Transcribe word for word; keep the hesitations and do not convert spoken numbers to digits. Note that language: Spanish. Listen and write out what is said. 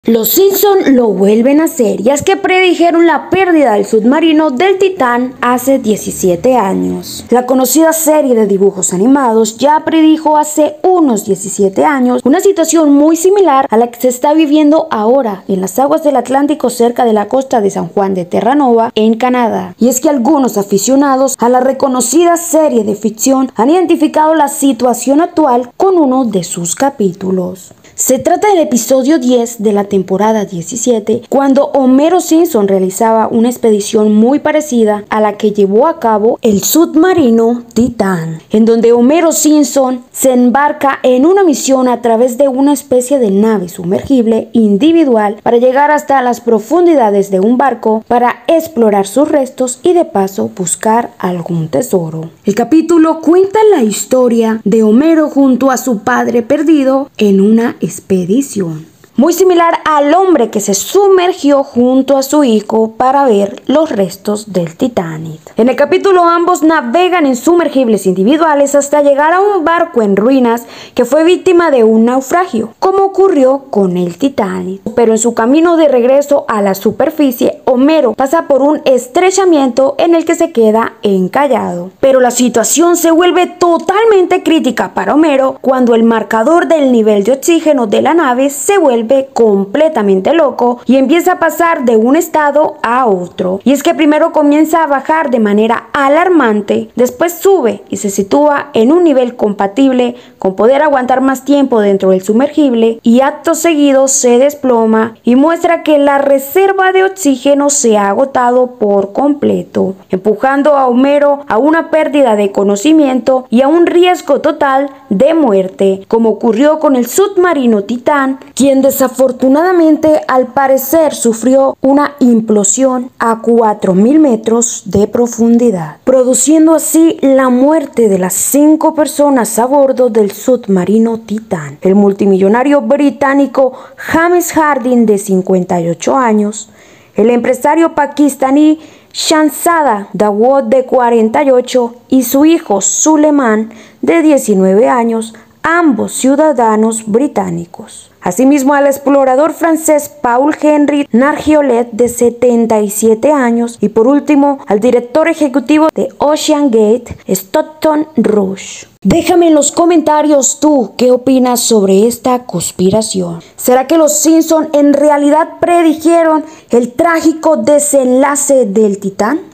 Los Simpson lo vuelven a hacer, y es que predijeron la pérdida del submarino del Titán hace diecisiete años. La conocida serie de dibujos animados ya predijo hace unos diecisiete años una situación muy similar a la que se está viviendo ahora en las aguas del Atlántico cerca de la costa de San Juan de Terranova, en Canadá. Y es que algunos aficionados a la reconocida serie de ficción han identificado la situación actual con uno de sus capítulos. Se trata del episodio diez de la temporada diecisiete, cuando Homero Simpson realizaba una expedición muy parecida a la que llevó a cabo el submarino Titán, en donde Homero Simpson se embarca en una misión a través de una especie de nave sumergible individual para llegar hasta las profundidades de un barco para explorar sus restos y de paso buscar algún tesoro. El capítulo cuenta la historia de Homero junto a su padre perdido en una expedición, muy similar al hombre que se sumergió junto a su hijo para ver los restos del Titanic. En el capítulo ambos navegan en sumergibles individuales hasta llegar a un barco en ruinas que fue víctima de un naufragio, como ocurrió con el Titanic. Pero en su camino de regreso a la superficie, Homero pasa por un estrechamiento en el que se queda encallado. Pero la situación se vuelve totalmente crítica para Homero cuando el marcador del nivel de oxígeno de la nave se vuelve completamente loco y empieza a pasar de un estado a otro. Y es que primero comienza a bajar de manera alarmante, después sube y se sitúa en un nivel compatible con poder aguantar más tiempo dentro del sumergible, y acto seguido se desploma y muestra que la reserva de oxígeno se ha agotado por completo, empujando a Homero a una pérdida de conocimiento y a un riesgo total de muerte, como ocurrió con el submarino Titán, quien desafortunadamente al parecer sufrió una implosión a cuatro mil metros de profundidad, produciendo así la muerte de las cinco personas a bordo del submarino Titán. El multimillonario británico James Harding, de cincuenta y ocho años, el empresario pakistaní Shahzada Dawood, de cuarenta y ocho, y su hijo Suleiman, de diecinueve años, ambos ciudadanos británicos. Asimismo, al explorador francés Paul-Henri Nargeolet, de setenta y siete años, y por último al director ejecutivo de OceanGate, Stockton Rush. Déjame en los comentarios tú qué opinas sobre esta conspiración. ¿Será que los Simpson en realidad predijeron el trágico desenlace del Titán?